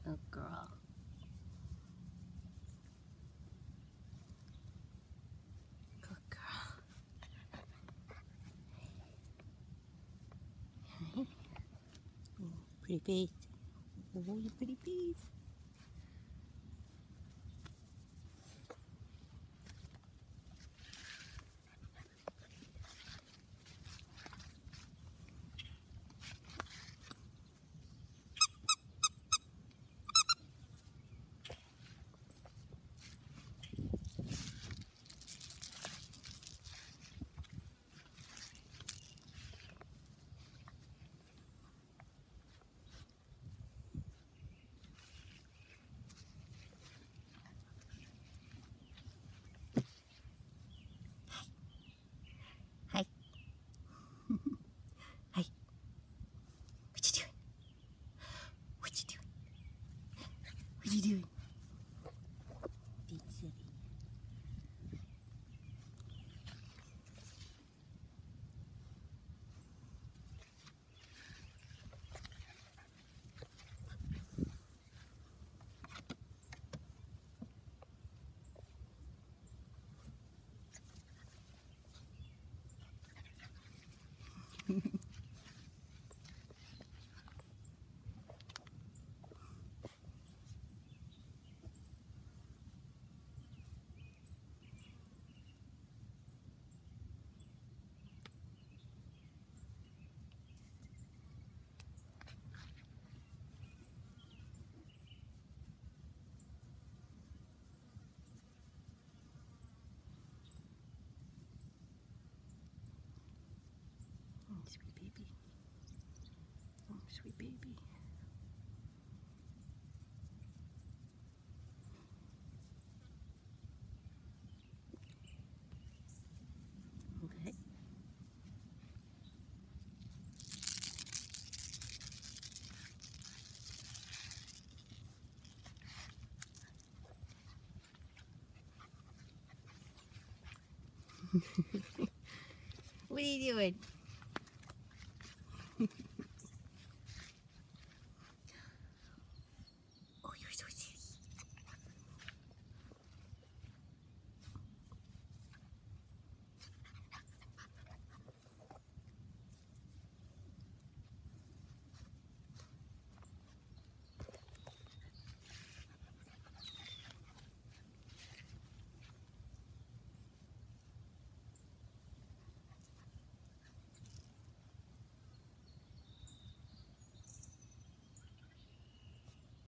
Good girl. Good girl. Hey. Oh, pretty face. Oh, you pretty face. Hi. Hi. What you doing? What you doing? What you doing? Being silly. Sweet baby. Oh, sweet baby. Okay. What are you doing?